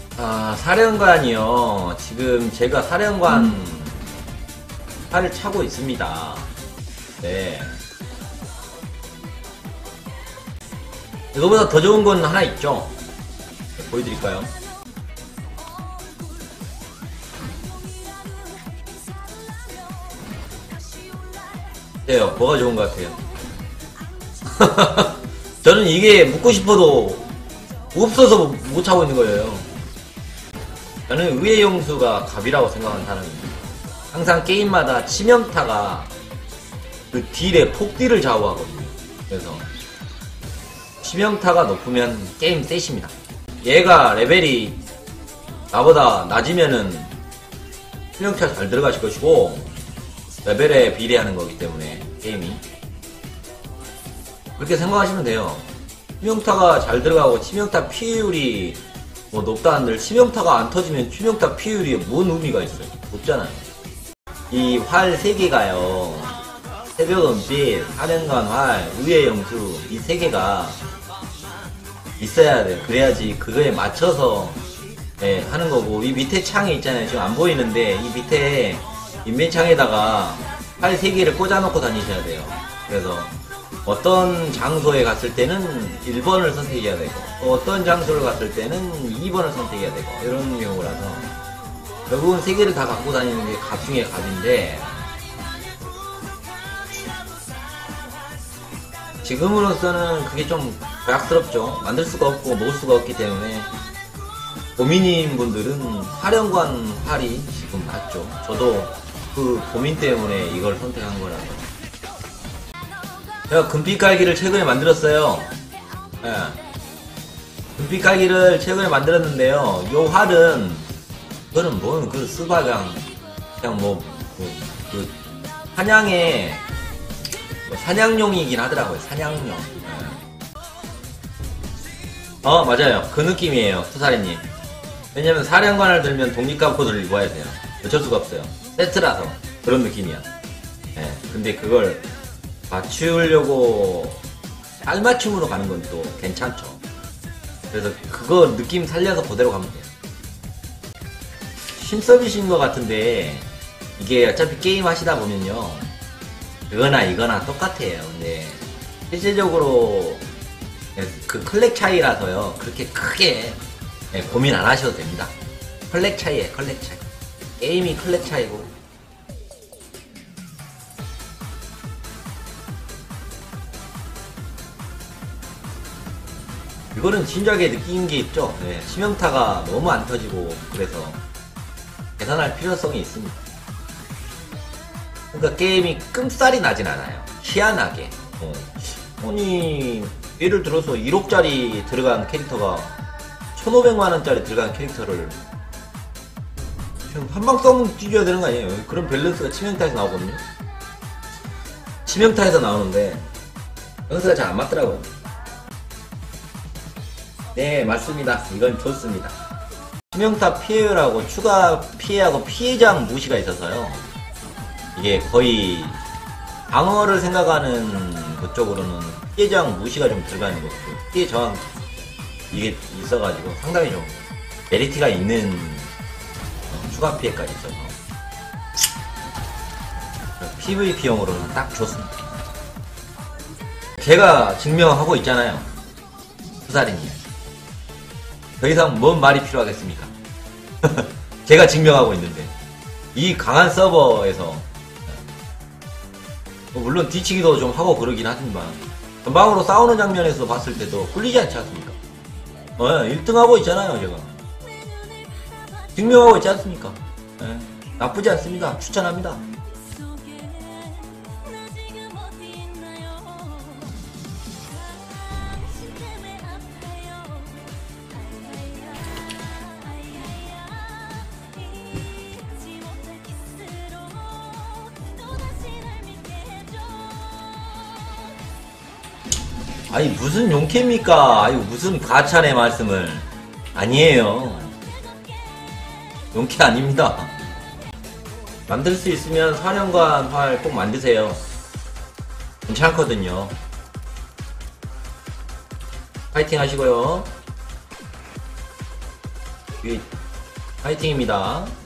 아, 사령관이요. 지금 제가 사령관 활을 차고 있습니다. 네. 이거보다 더 좋은 건 하나 있죠. 네, 보여드릴까요? 네요. 뭐가 좋은 것 같아요? 저는 이게 묻고 싶어도 없어서 못 차고 있는 거예요. 저는 의의 용수가 갑이라고 생각하는 사람입니다. 항상 게임마다 치명타가 그 딜의 폭딜을 좌우하거든요. 그래서 치명타가 높으면 게임 셋입니다. 얘가 레벨이 나보다 낮으면은 치명타 잘 들어가실 것이고 레벨에 비례하는 거기 때문에 게임이 그렇게 생각하시면 돼요. 치명타가 잘 들어가고 치명타 피해율이 뭐 높다 한들 치명타가 안 터지면 치명타 피해율이 뭔 의미가 있어요? 없잖아요. 이 활 3개가요. 새벽은빛, 사령관 활, 의의 영수 이 3개가 있어야 돼요. 그래야지 그거에 맞춰서 네, 하는 거고 이 밑에 창에 있잖아요. 지금 안 보이는데 이 밑에 인벤창에다가 활 3개를 꽂아놓고 다니셔야 돼요. 그래서 어떤 장소에 갔을 때는 1번을 선택해야 되고 어떤 장소를 갔을 때는 2번을 선택해야 되고 이런 경우라서 결국은 3개를 다 갖고 다니는 게 갑 중에 갑인데 지금으로서는 그게 좀 고약스럽죠. 만들 수가 없고 먹을 수가 없기 때문에 고민인 분들은 사령관 활이 지금 낫죠. 저도 그 고민 때문에 이걸 선택한 거라서 제가 금빛 깔기를 최근에 만들었어요. 예. 금빛 깔기를 최근에 만들었는데요. 요 활은, 그거는 뭔, 그, 스바강, 그냥 뭐, 사냥의, 사냥용이긴 하더라고요. 사냥용. 예. 맞아요. 그 느낌이에요. 투사리님. 왜냐면 사령관을 들면 독립감 코드를 입어야 돼요. 어쩔 수가 없어요. 세트라서. 그런 느낌이야. 예. 근데 그걸, 맞추려고 알맞춤으로 가는 건 또 괜찮죠. 그래서 그거 느낌 살려서 그대로 가면 돼요. 신서비스인 것 같은데 이게 어차피 게임 하시다 보면요 그거나 이거나 똑같아요. 근데 실질적으로 그 클렉 차이라서요 그렇게 크게 고민 안 하셔도 됩니다. 클렉 차이에요. 클렉 차이. 게임이 클렉 차이고 이거는 진작에 느낀 게 있죠. 네, 치명타가 너무 안 터지고 그래서 개선할 필요성이 있습니다. 그러니까 게임이 끔살이 나진 않아요. 희한하게. 아니 예를 들어서 1억짜리 들어간 캐릭터가 1500만원짜리 들어간 캐릭터를 한방 쏘면 뒤져야 되는 거 아니에요. 그런 밸런스가 치명타에서 나오거든요. 치명타에서 나오는데 밸런스가 잘 안 맞더라고요. 네, 맞습니다. 이건 좋습니다. 치명타 피해율하고 추가 피해하고 피해장 무시가 있어서요. 이게 거의 방어를 생각하는 그쪽으로는 피해장 무시가 좀 들어가는 거고 피해 저항 이게 있어가지고 상당히 좀 메리트가 있는 추가 피해까지 있어서 PVP용으로는 딱 좋습니다. 제가 증명하고 있잖아요. 투사리님. 더 이상 뭔 말이 필요하겠습니까? 제가 증명하고 있는데 이 강한 서버에서 물론 뒤치기도 좀 하고 그러긴 하지만 전방으로 싸우는 장면에서 봤을 때도 꿀리지 않지 않습니까? 1등하고 있잖아요. 제가 증명하고 있지 않습니까? 나쁘지 않습니다. 추천합니다. 아니 무슨 용캐입니까? 아유 무슨 가찬의 말씀을. 아니에요. 용캐 아닙니다. 만들 수 있으면 사령관 활 꼭 만드세요. 괜찮거든요. 파이팅 하시고요. 화이팅입니다.